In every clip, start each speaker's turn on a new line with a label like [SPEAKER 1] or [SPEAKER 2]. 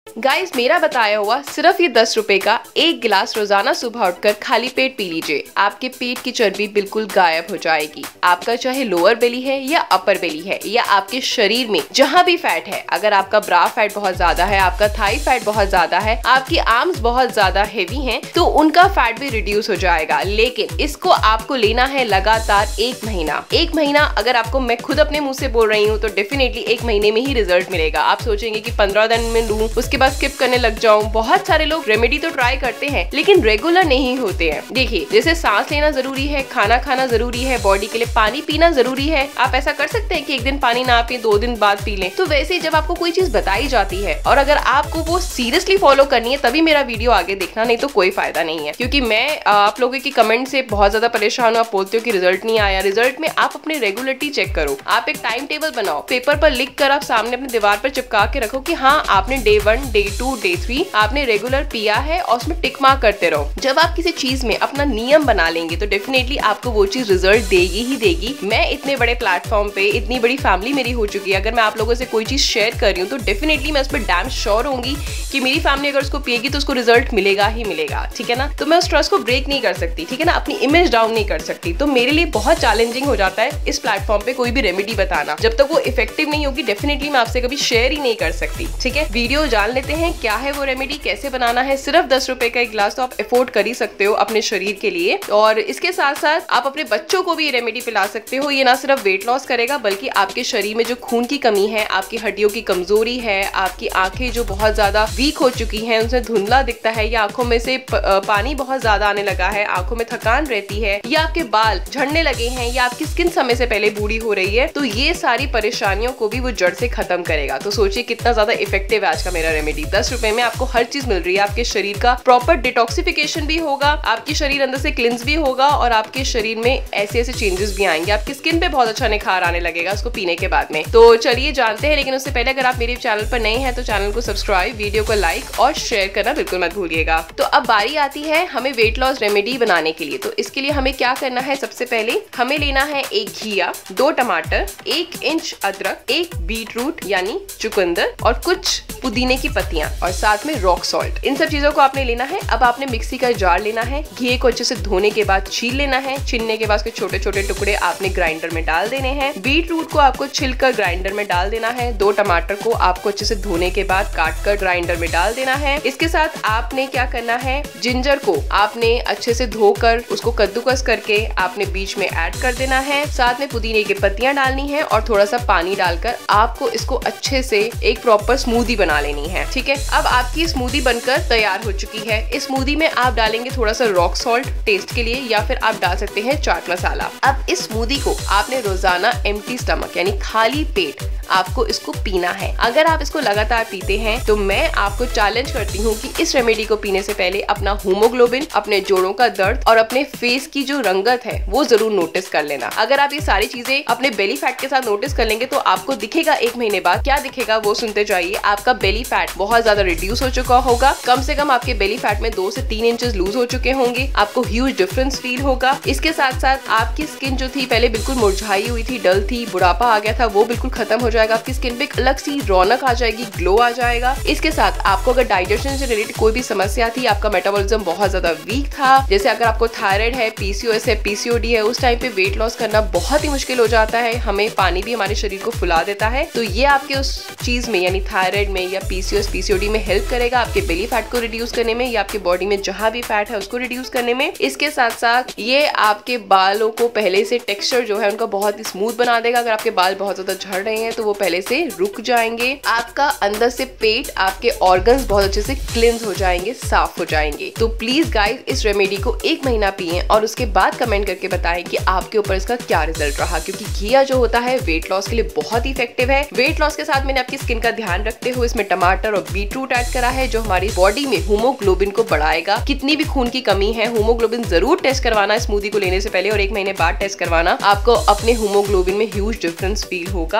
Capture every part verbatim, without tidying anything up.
[SPEAKER 1] Guys, मेरा बताया हुआ सिर्फ ये दस रुपए का एक गिलास रोजाना सुबह उठकर खाली पेट पी लीजिए। आपके पेट की चर्बी बिल्कुल गायब हो जाएगी। आपका चाहे लोअर बेली है या अपर बेली है या आपके शरीर में जहाँ भी फैट है, अगर आपका ब्रा फैट बहुत ज्यादा है, आपका थाई फैट बहुत ज्यादा है, आपकी आर्म्स बहुत ज्यादा हेवी हैं, तो उनका फैट भी रिड्यूस हो जाएगा। लेकिन इसको आपको लेना है लगातार एक महीना। एक महीना अगर आपको, मैं खुद अपने मुंह से बोल रही हूँ, तो डेफिनेटली एक महीने में ही रिजल्ट मिलेगा। आप सोचेंगे कि पंद्रह दिन में लूं, उसके बाद स्किप करने लग जाऊं। बहुत सारे लोग रेमेडी तो ट्राई करते हैं लेकिन रेगुलर नहीं होते हैं। देखिए, जैसे सांस लेना जरूरी है, खाना खाना जरूरी है, बॉडी के लिए पानी पीना जरूरी है। आप ऐसा कर सकते हैं कि एक दिन पानी ना पिए, दो दिन बाद पी लें। तो वैसे जब आपको कोई चीज बताई जाती है और अगर आपको वो सीरियसली फॉलो करनी है, तभी मेरा वीडियो आगे देखना, नहीं तो कोई फायदा नहीं है। क्योंकि मैं आप लोगों की कमेंट से बहुत ज्यादा परेशान हूँ। आप बोलते हो कि रिजल्ट नहीं आया। रिजल्ट में आप अपनी रेगुलरिटी चेक करो। आप एक टाइम टेबल बनाओ, पेपर पर लिख कर आप सामने अपने दीवार पर चिपका के रखो कि हाँ, आपने day one, day two, day three आपने रेगुलर पिया है और उसमें टिक मार्क करते रहो। जब आप किसी चीज में अपना नियम बना लेंगे तो डेफिनेटली आपको वो चीज रिजल्ट देगी ही देगी। मैं इतने बड़े प्लेटफॉर्म पे, इतनी बड़ी फैमिली मेरी हो चुकी है, अगर मैं आप लोगों से कोई चीज शेयर कर रही हूँ तो डेफिनेटली मैं उस पर डैम श्योर होंगी कि मेरी फैमिली अगर उसको पिएगी तो उसको रिजल्ट मिलेगा ही मिलेगा। ठीक है ना? तो मैं उस ट्रस्ट को ब्रेक नहीं कर सकती। ठीक है ना? अपनी इमेज डाउन नहीं कर सकती। तो मेरे लिए बहुत चैलेंजिंग हो जाता है इस प्लेटफॉर्म पे कोई भी रेमेडी बताना। जब तक वो इफेक्टिव नहीं होगी, डेफिनेटली मैं आपसे कभी शेयर ही नहीं कर सकती। ठीक है, वीडियो जान लेते हैं क्या है वो रेमेडी, कैसे बनाना है। सिर्फ दस रुपए का एक गिलास तो आप अफोर्ड कर ही सकते हो अपने शरीर के लिए। और इसके साथ साथ आप अपने बच्चों को भी ये रेमेडी पिला सकते हो। ये ना सिर्फ वेट लॉस करेगा बल्कि आपके शरीर में जो खून की कमी है, आपकी हड्डियों की कमजोरी है, आपकी आंखें जो बहुत ज्यादा वीक हो चुकी हैं, उनसे धुंधला दिखता है या आंखों में से पानी बहुत ज्यादा आने लगा है, आंखों में थकान रहती है या आपके बाल झड़ने लगे हैं या आपकी स्किन समय से पहले बूढ़ी हो रही है, तो ये सारी परेशानियों को भी वो जड़ से खत्म करेगा। तो सोचिए कितना ज्यादा इफेक्टिव है आज का मेरा रेमेडी। दस रुपए में आपको हर चीज मिल रही है। आपके शरीर का प्रॉपर डिटॉक्सिफिकेशन भी होगा, आपकी शरीर अंदर से क्लिंस भी होगा और आपके शरीर में ऐसे ऐसे चेंजेस भी आएंगे। आपकी स्किन पे बहुत अच्छा निखार आने लगेगा उसको पीने के बाद में। तो चलिए जानते हैं, लेकिन उससे पहले अगर आप मेरे चैनल पर नए हैं तो चैनल को सब्सक्राइब, वीडियो को लाइक और शेयर करना बिल्कुल मत भूलिएगा। तो अब बारी आती है हमें वेट लॉस रेमेडी बनाने के लिए। तो इसके लिए हमें क्या करना है, सबसे पहले हमें लेना है एक घिया, दो टमाटर, एक इंच अदरक, एक बीट रूट यानी चुकंदर और कुछ पुदीने की पत्तियां और साथ में रॉक सॉल्ट। इन सब चीजों को आपने लेना है। अब आपने मिक्सी का जार लेना है, घी को अच्छे से धोने के बाद छील लेना है। छीलने के बाद उसके छोटे छोटे टुकड़े आपने ग्राइंडर में डाल देने हैं। बीट रूट को आपको छिलकर ग्राइंडर में डाल देना है। दो टमाटर को आपको अच्छे से धोने के बाद काट कर ग्राइंडर में डाल देना है। इसके साथ आपने क्या करना है, जिंजर को आपने अच्छे से धोकर उसको कद्दूकस करके आपने बीच में ऐड कर देना है। साथ में पुदीने की पत्तियां डालनी है और थोड़ा सा पानी डालकर आपको इसको अच्छे से एक प्रॉपर स्मूदी बना लेनी है। ठीक है, अब आपकी स्मूदी बनकर तैयार हो चुकी है। इस स्मूदी में आप डालेंगे थोड़ा सा रॉक सॉल्ट टेस्ट के लिए या फिर आप डाल सकते हैं चाट मसाला। अब इस स्मूदी को आपने रोजाना एम्प्टी स्टमक यानी खाली पेट आपको इसको पीना है। अगर आप इसको लगातार पीते हैं तो मैं आपको चैलेंज करती हूँ कि इस रेमेडी को पीने से पहले अपना हीमोग्लोबिन, अपने जोड़ों का दर्द और अपने फेस की जो रंगत है वो जरूर नोटिस कर लेना। अगर आप ये सारी चीजें अपने बेली फैट के साथ नोटिस कर लेंगे तो आपको दिखेगा एक महीने बाद। क्या दिखेगा वो सुनते जाइए। आपका बेली फैट बहुत ज्यादा रिड्यूस हो चुका होगा। कम से कम आपके बेली फैट में दो से तीन इंचेस लूज हो चुके होंगे। आपको ह्यूज डिफरेंस फील होगा। इसके साथ साथ आपकी स्किन जो थी पहले बिल्कुल मुरझाई हुई थी, डल थी, बुढ़ापा आ गया था, वो बिल्कुल खत्म हो जाएगा। आपकी स्किन पे एक अलग सी रौनक आ जाएगी, ग्लो आ जाएगा। इसके साथ आपको अगर डाइजेशन से रिलेटेड कोई भी समस्या थी, आपका मेटाबॉलिज्म बहुत ज्यादा वीक था, जैसे अगर आपको थायराइड है, पीसीओएस है, पीसीओडी है, उस टाइम पे वेट लॉस करना बहुत ही मुश्किल हो जाता है। हमें पानी भी हमारे शरीर को फुला देता है, तो ये आपके उस चीज में यानी थायराइड में या पीसीओएस, पीसीओडी में हेल्प करेगा, आपके बेली फैट को रिड्यूस करने में या आपके बॉडी में जहां भी फैट है उसको रिड्यूस करने में। इसके साथ साथ ये आपके बालों को पहले से टेक्सचर जो है उनका बहुत ही स्मूथ बना देगा। अगर आपके बाल बहुत ज्यादा झड़ रहे हैं तो वो पहले से रुक जाएंगे। आपका अंदर से पेट, आपके ऑर्गन्स बहुत अच्छे से क्लींस हो जाएंगे, साफ हो जाएंगे। तो प्लीज गाइस इस रेमेडी को एक महीना पिएं और उसके बाद कमेंट करके बताएं कि आपके ऊपर इसका क्या रिजल्ट रहा, क्योंकि घिया जो होता है वेट लॉस के लिए बहुत ही इफेक्टिव है। वेट लॉस के साथ मैंने आपकी स्किन का ध्यान रखते हुए इसमें टमाटर और बीट रूट ऐड करा है, जो हमारी बॉडी में हीमोग्लोबिन को बढ़ाएगा। कितनी भी खून की कमी है, हीमोग्लोबिन जरूर टेस्ट करवाना स्मूदी को लेने से पहले और एक महीने बाद टेस्ट करवाना। आपको अपने हीमोग्लोबिन में ह्यूज डिफरेंस फील होगा और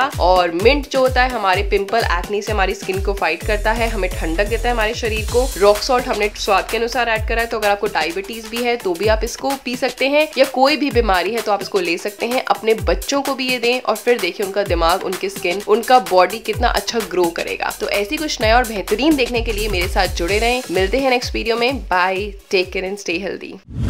[SPEAKER 1] और मिंट जो होता है हमारे पिंपल एक्ने से हमारी स्किन को फाइट करता है, हमें ठंडक देता है हमारे शरीर को। रॉक सॉल्ट हमने स्वाद के अनुसार ऐड करा है, तो अगर आपको डायबिटीज भी है तो भी आप इसको पी सकते हैं, या कोई भी बीमारी है तो आप इसको ले सकते हैं। अपने बच्चों को भी ये दें और फिर देखिए उनका दिमाग, उनकी स्किन, उनका बॉडी कितना अच्छा ग्रो करेगा। तो ऐसी कुछ नया और बेहतरीन देखने के लिए मेरे साथ जुड़े रहें। मिलते हैं नेक्स्ट वीडियो में। Bye, take care and stay healthy.